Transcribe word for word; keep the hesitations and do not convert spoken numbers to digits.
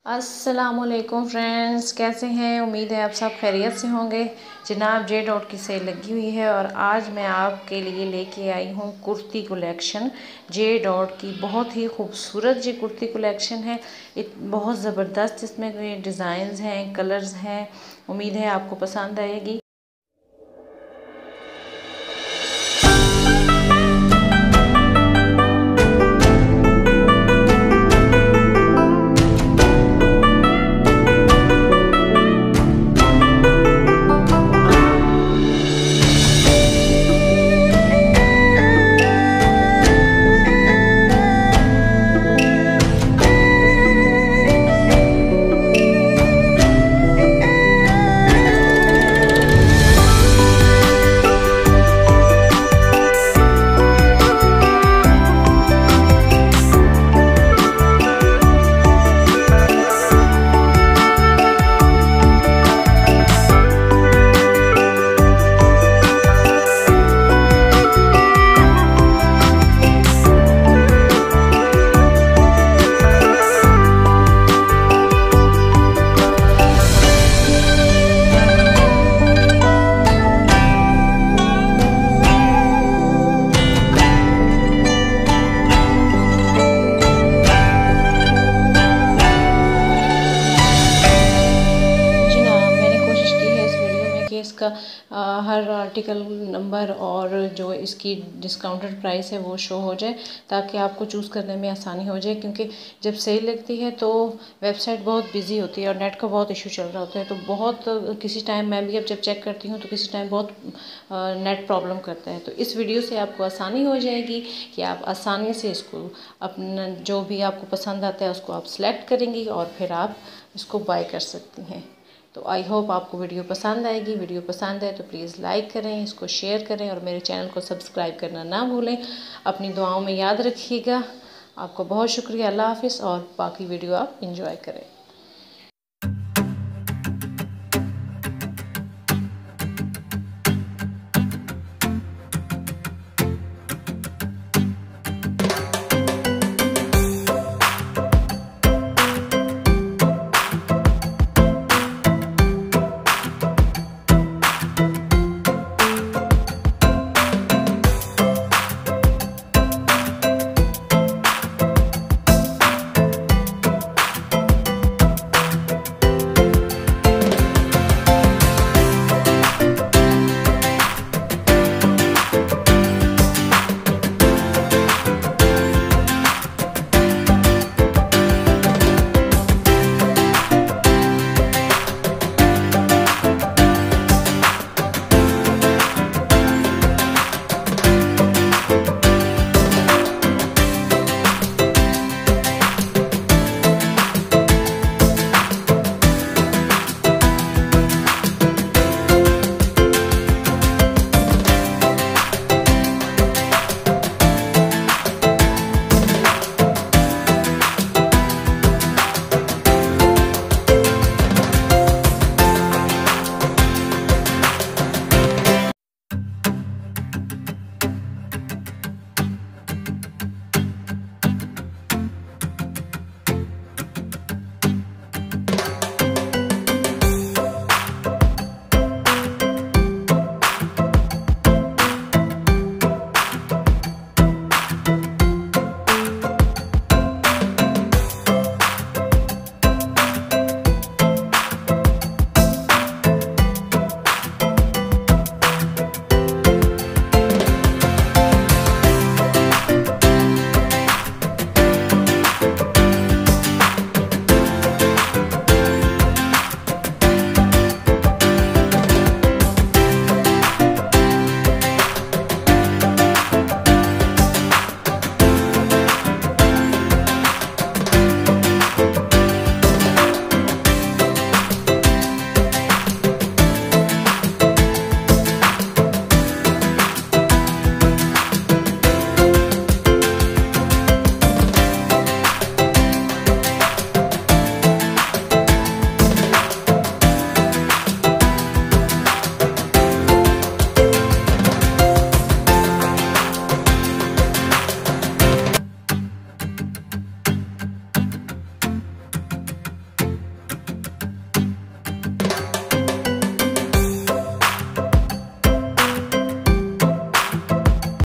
अस्सलामुअलैकुम फ्रेंड्स, कैसे हैं। उम्मीद है आप सब खैरियत से होंगे। जनाब जे डॉट की सेल लगी हुई है और आज मैं आपके लिए लेके आई हूँ कुर्ती कलेक्शन। जे डॉट की बहुत ही खूबसूरत जी कुर्ती कलेक्शन है। इत बहुत ज़बरदस्त इसमें डिज़ाइंस हैं, कलर्स हैं। उम्मीद है आपको पसंद आएगी। इसका आ, हर आर्टिकल नंबर और जो इसकी डिस्काउंटेड प्राइस है वो शो हो जाए, ताकि आपको चूज़ करने में आसानी हो जाए। क्योंकि जब सेल लगती है तो वेबसाइट बहुत बिजी होती है और नेट का बहुत इशू चल रहा होता है। तो बहुत किसी टाइम मैं भी अब जब चेक करती हूँ तो किसी टाइम बहुत आ, नेट प्रॉब्लम करता है। तो इस वीडियो से आपको आसानी हो जाएगी कि आप आसानी से इसको अपना जो भी आपको पसंद आता है उसको आप सेलेक्ट करेंगी और फिर आप इसको बाय कर सकती हैं। तो आई होप आपको वीडियो पसंद आएगी। वीडियो पसंद है तो प्लीज़ लाइक करें, इसको शेयर करें और मेरे चैनल को सब्सक्राइब करना ना भूलें। अपनी दुआओं में याद रखिएगा। आपको बहुत शुक्रिया। अल्लाह हाफ़िज़ और बाकी वीडियो आप एंजॉय करें।